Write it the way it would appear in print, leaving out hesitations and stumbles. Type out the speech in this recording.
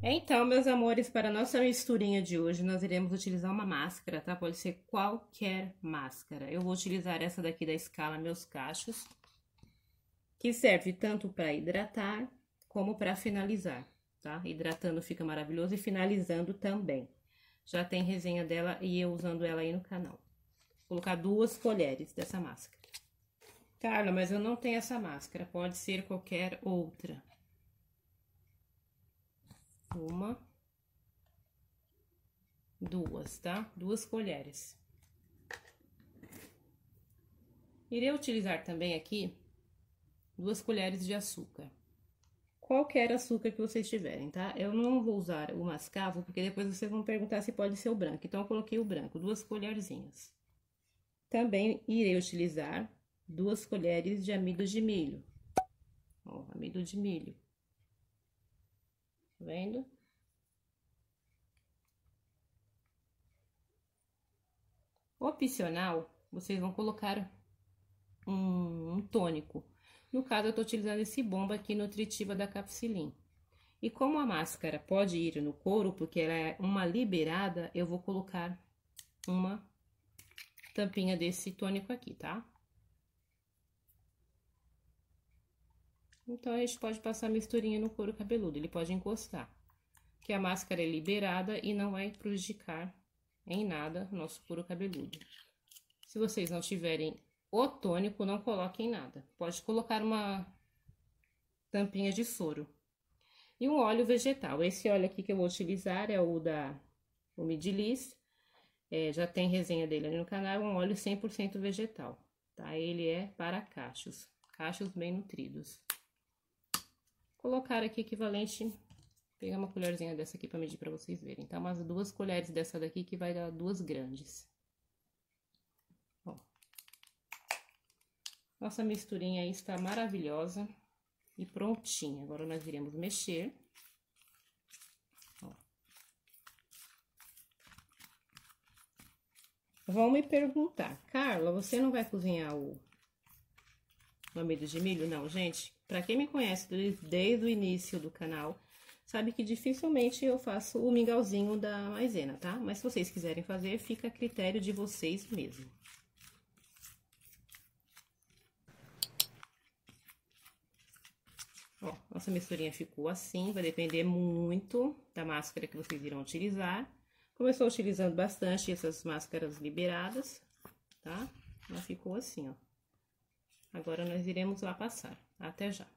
Então, meus amores, para a nossa misturinha de hoje, nós iremos utilizar uma máscara, tá? Pode ser qualquer máscara. Eu vou utilizar essa daqui da Scala Meus Cachos, que serve tanto para hidratar como para finalizar, tá? Hidratando fica maravilhoso e finalizando também. Já tem resenha dela e eu usando ela aí no canal. Vou colocar 2 colheres dessa máscara. Carla, mas eu não tenho essa máscara, pode ser qualquer outra. 1, 2, tá? 2 colheres. Irei utilizar também aqui 2 colheres de açúcar. Qualquer açúcar que vocês tiverem, tá? Eu não vou usar o mascavo, porque depois vocês vão perguntar se pode ser o branco. Então, eu coloquei o branco, 2 colherzinhas. Também irei utilizar 2 colheres de amido de milho. Ó, amido de milho. Tá vendo? Opcional, vocês vão colocar um tônico. No caso, eu tô utilizando esse Bomba aqui, Nutritiva da Capsilin. E como a máscara pode ir no couro, porque ela é uma liberada, eu vou colocar uma tampinha desse tônico aqui, tá? Então, a gente pode passar a misturinha no couro cabeludo, ele pode encostar. Que a máscara é liberada e não vai prejudicar em nada o nosso couro cabeludo. Se vocês não tiverem o tônico, não coloquem nada. Pode colocar uma tampinha de soro. E um óleo vegetal. Esse óleo aqui que eu vou utilizar é o da Umidiliz. Já tem resenha dele ali no canal, é um óleo 100% vegetal, tá? Ele é para cachos bem nutridos. Colocar aqui equivalente, pegar uma colherzinha dessa aqui para medir para vocês verem. Então, umas 2 colheres dessa daqui que vai dar 2 grandes. Ó. Nossa misturinha aí está maravilhosa e prontinha. Agora, nós iremos mexer. Ó. Vão me perguntar, Carla, você não vai cozinhar o amido de milho? Não, gente, pra quem me conhece desde o início do canal, sabe que dificilmente eu faço o mingauzinho da maisena, tá? Mas se vocês quiserem fazer, fica a critério de vocês mesmo. Ó, nossa misturinha ficou assim, vai depender muito da máscara que vocês irão utilizar. Como eu estou utilizando bastante essas máscaras liberadas, tá? Ela ficou assim, ó. Agora, nós iremos lá passar. Até já.